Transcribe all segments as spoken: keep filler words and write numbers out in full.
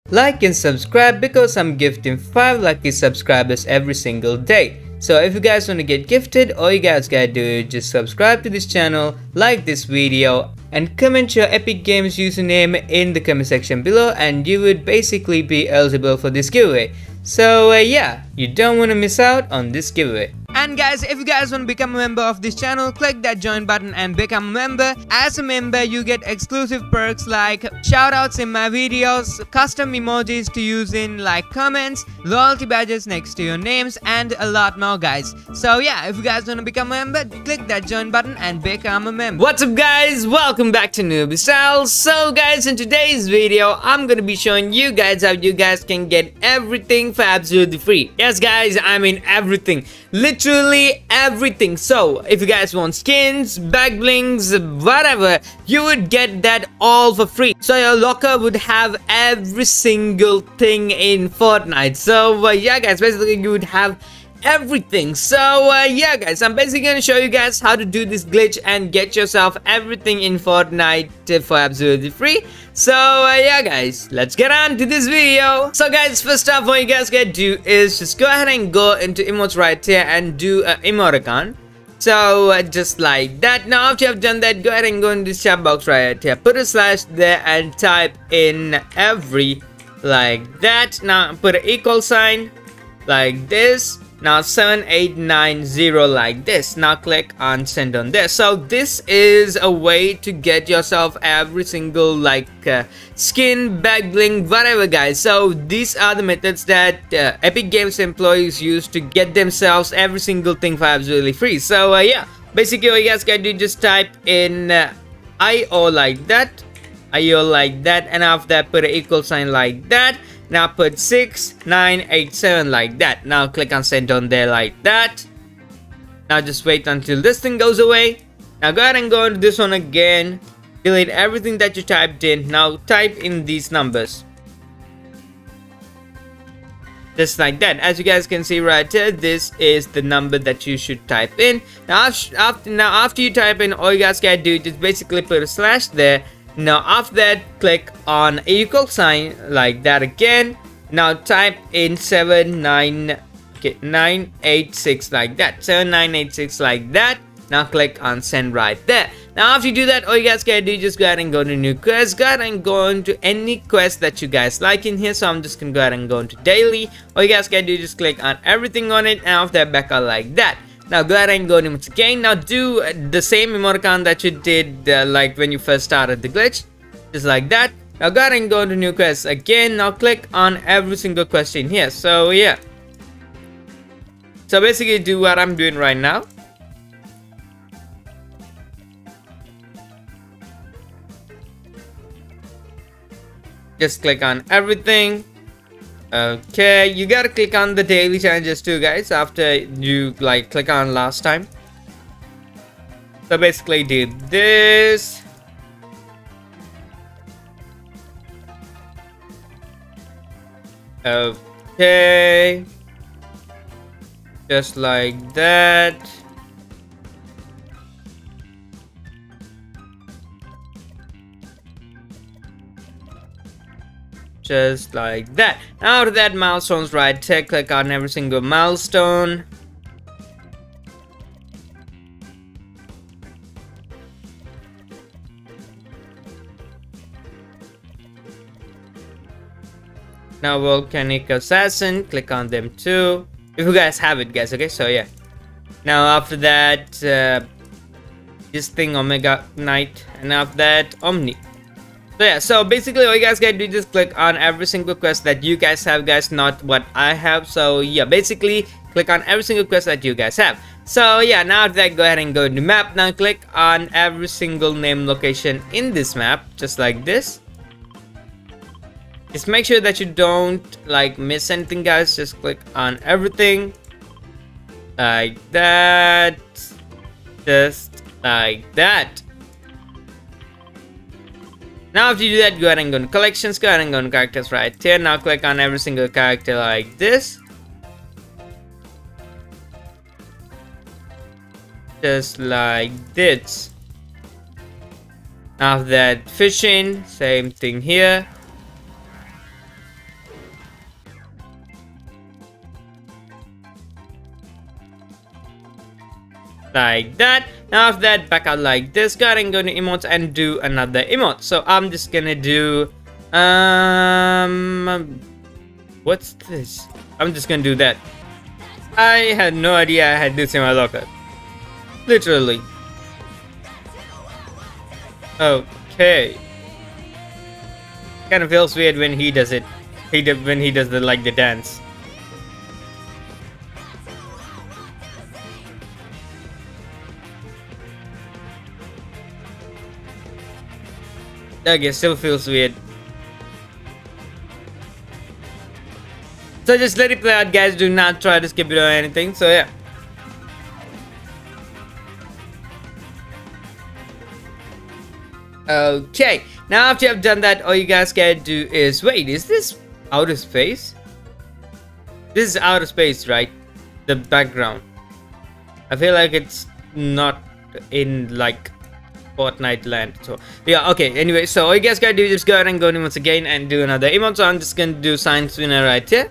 like and subscribe because I'm gifting five lucky subscribers every single day. So if you guys want to get gifted, all you guys gotta do is just subscribe to this channel, like this video, and comment your Epic Games username in the comment section below, and you would basically be eligible for this giveaway. So uh, yeah, you don't want to miss out on this giveaway. And guys, if you guys want to become a member of this channel, click that join button and become a member. As a member, you get exclusive perks like shoutouts in my videos, custom emojis to use in like comments, loyalty badges next to your names, and a lot more, guys. So yeah, if you guys want to become a member, click that join button and become a member. What's up guys, welcome back to Newbie Style. So guys, in today's video, I'm gonna be showing you guys how you guys can get everything for absolutely free. Yes guys, I mean everything. Literally everything. So if you guys want skins, backblings, whatever, you would get that all for free. So your locker would have every single thing in Fortnite. So uh, yeah guys, basically you would have everything. So uh, yeah guys, I'm basically gonna show you guys how to do this glitch and get yourself everything in Fortnite uh, for absolutely free. So uh, yeah guys, let's get on to this video. So guys, first off, what you guys gotta do is just go ahead and go into emotes right here and do an emoticon. So uh, just like that. Now after you have done that, go ahead and go in this chat box right here, put a slash there and type in every like that. Now put an equal sign like this. Now seven eight nine zero like this. Now click on send on this. So this is a way to get yourself every single like uh, skin, backbling, whatever guys. So these are the methods that uh, Epic Games employees use to get themselves every single thing for absolutely free. So uh, yeah, basically what you guys gotta do, just type in uh, I O like that, I O like that, and after that put an equal sign like that. Now put six nine eight seven like that. Now click on send on there like that. Now just wait until this thing goes away. Now go ahead and go into this one again. Delete everything that you typed in. Now type in these numbers. Just like that. As you guys can see right here, this is the number that you should type in. Now after, now after you type in, all you guys gotta do is basically put a slash there. Now after that, click on equal sign like that again. Now type in seven nine eight six like that, seven nine eight six like that. Now click on send right there. Now after you do that, all you guys gotta do, just go ahead and go to new quest. Go ahead and go into any quest that you guys like in here. So I'm just gonna go ahead and go into daily. All you guys gotta do, just click on everything on it, and after that back out like that. Now go ahead and go to emotes again. Now do the same emoticon that you did uh, like when you first started the glitch. Just like that. Now go ahead and go to new quest again. Now click on every single quest in here. So yeah. So basically do what I'm doing right now. Just click on everything. Okay, you gotta click on the daily challenges too guys, after you like click on last time. So basically do this. Okay, just like that. Just like that. Now to that milestones right here, click on every single milestone. Now volcanic assassin, click on them too, if you guys have it guys. Okay, so yeah. Now after that uh, this thing omega knight, and after that omni. So yeah, so basically all you guys gotta do, just click on every single quest that you guys have guys, not what I have. So yeah, basically click on every single quest that you guys have. So yeah, now after that, go ahead and go to map. Now click on every single name location in this map, just like this. Just make sure that you don't like miss anything guys. Just click on everything like that, just like that. Now after you do that, go ahead and go to collections, go ahead and go to characters right here. Now click on every single character like this. Just like this. After that, fishing, same thing here. like that. Now after that, back out like this. Go ahead and go to emotes and do another emote. So I'm just gonna do um what's this? I'm just gonna do that. I had no idea I had this in my locker. Literally. Okay. Kind of feels weird when he does it. He did when he does the like the dance. Okay, still feels weird. So just let it play out, guys. Do not try to skip it or anything. So yeah. Okay. Now after you've done that, all you guys can do is wait. Is this outer space? This is outer space, right? The background. I feel like it's not in like Fortnite land. So yeah, okay. Anyway, so all you guys gotta do is just go ahead and go in once again and do another emote. So I'm just gonna do science winner right here.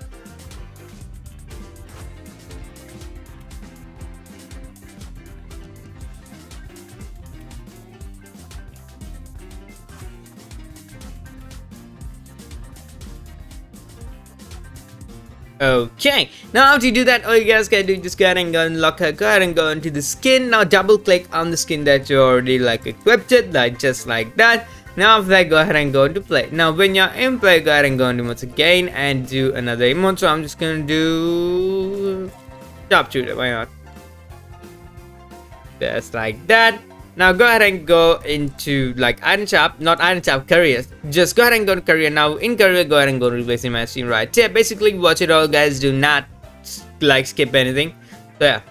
Okay, now after you do that, all you guys gotta do is just go ahead and go and lock her. Go ahead and go into the skin. Now double click on the skin that you already like equipped it, like just like that. Now after that, go ahead and go into play. Now when you're in play, go ahead and go into emotes again and do another emote. So I'm just gonna do sharpshooter. Why not? Just like that. Now go ahead and go into like iron shop, not iron shop, career. Just go ahead and go to career. Now in career, go ahead and go to replacing machine right here. Basically watch it all, guys. Do not like skip anything. So yeah.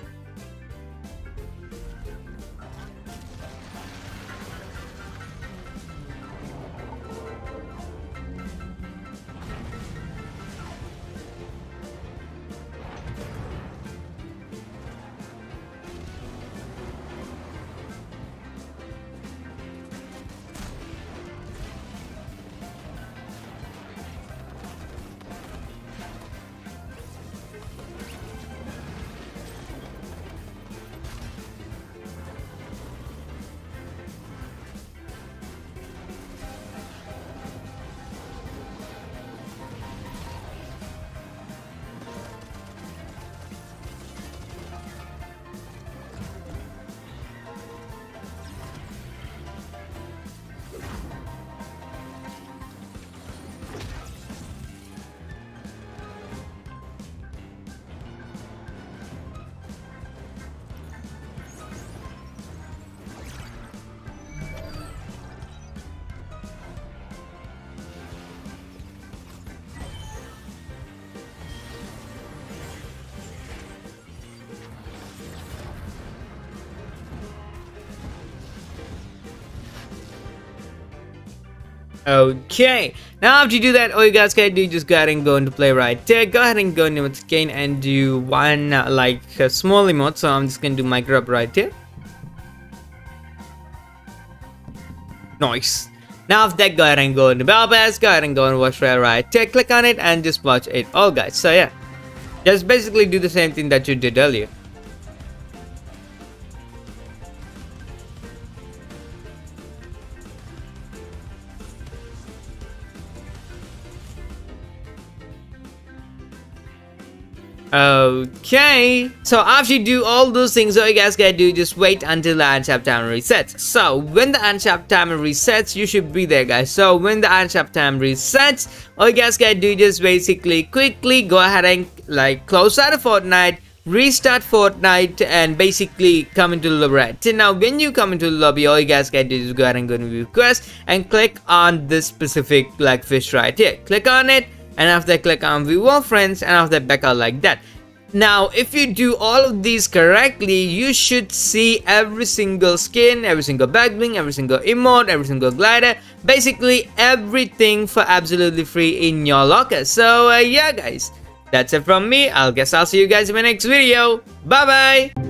Okay, now after you do that, all you guys can do just go ahead and go into play right there. Go ahead and go into emotes again and do one uh, like a small emote. So I'm just gonna do my grub right here. Nice. Now after that, go ahead and go into Battle Pass. Go ahead and go and watch Rare right here. Click on it and just watch it all, guys. So yeah, just basically do the same thing that you did earlier. Okay, so after you do all those things, all you guys gotta do just wait until the unshap timer resets. So when the unshap timer resets, you should be there, guys. So when the unshap timer resets, all you guys gotta do just basically quickly go ahead and like close out of Fortnite, restart Fortnite, and basically come into the lobby right. So now when you come into the lobby, all you guys gotta do is go ahead and go to view quest and click on this specific like fish right here. Click on it. And after that, click on view all friends, and after that, back out like that. Now if you do all of these correctly, you should see every single skin, every single backbling, every single emote, every single glider, basically everything for absolutely free in your locker. So uh, yeah guys, that's it from me. I'll guess I'll see you guys in my next video. Bye bye.